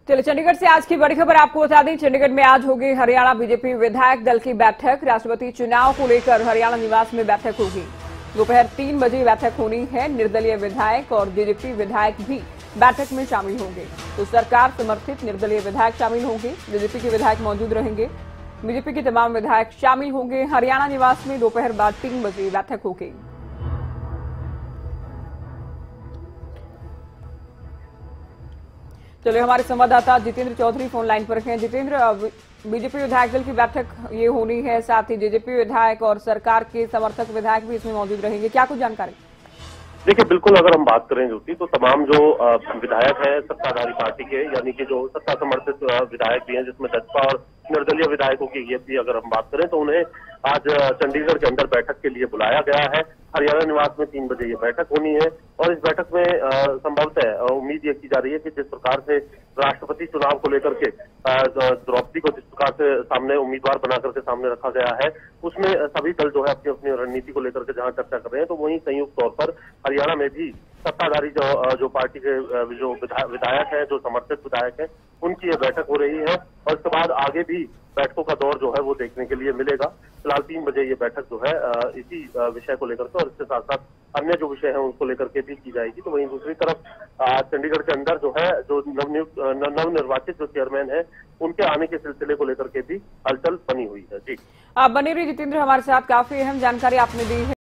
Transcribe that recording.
चलिए चंडीगढ़ से आज की बड़ी खबर आपको बता दें। चंडीगढ़ में आज होगी हरियाणा बीजेपी विधायक दल की बैठक। राष्ट्रपति चुनाव को लेकर हरियाणा निवास में बैठक होगी। दोपहर 3 बजे बैठक होनी है। निर्दलीय विधायक और बीजेपी विधायक भी बैठक में शामिल होंगे। तो सरकार समर्थित निर्दलीय विधायक शामिल होंगे, बीजेपी के विधायक मौजूद रहेंगे, बीजेपी के तमाम विधायक शामिल होंगे। हरियाणा निवास में दोपहर बाद 3 बजे बैठक होगी। चलिए हमारे संवाददाता जितेंद्र चौधरी फोन लाइन पर हैं। जितेंद्र, बीजेपी विधायक दल की बैठक ये होनी है, साथ ही जेजेपी विधायक और सरकार के समर्थक विधायक भी इसमें मौजूद रहेंगे, क्या कुछ जानकारी? देखिए, बिल्कुल अगर हम बात करें ज्योति, तो तमाम जो विधायक हैं सत्ताधारी पार्टी के, यानी कि जो सत्ता समर्थित विधायक भी हैं, जिसमें भाजपा और निर्दलीय विधायकों की ये भी अगर हम बात करें तो उन्हें आज चंडीगढ़ के अंदर बैठक के लिए बुलाया गया है। हरियाणा निवास में 3 बजे ये बैठक होनी है और इस बैठक में संभवतः उम्मीद ये की जा रही है कि जिस प्रकार से राष्ट्रपति चुनाव को लेकर के द्रौपदी को जिस प्रकार से सामने उम्मीदवार बनाकर के सामने रखा गया है, उसमें सभी दल जो है अपनी अपनी रणनीति को लेकर के जहां चर्चा कर रहे हैं, तो वहीं संयुक्त तौर पर हरियाणा में भी सत्ताधारी जो पार्टी के जो विधायक हैं, जो समर्थित विधायक हैं, उनकी ये बैठक हो रही है और इसके बाद आगे भी बैठकों का दौर जो है वो देखने के लिए मिलेगा। फिलहाल 3 बजे ये बैठक जो है इसी विषय को लेकर के और इसके साथ साथ अन्य जो विषय हैं उनको लेकर के भी की जाएगी। तो वहीं दूसरी तरफ चंडीगढ़ के अंदर जो है जो नवनिर्वाचित जो चेयरमैन है उनके आने के सिलसिले को लेकर के भी हलचल बनी हुई है। जी, आप बने रहिए जितेंद्र हमारे साथ, काफी अहम जानकारी आपने दी है।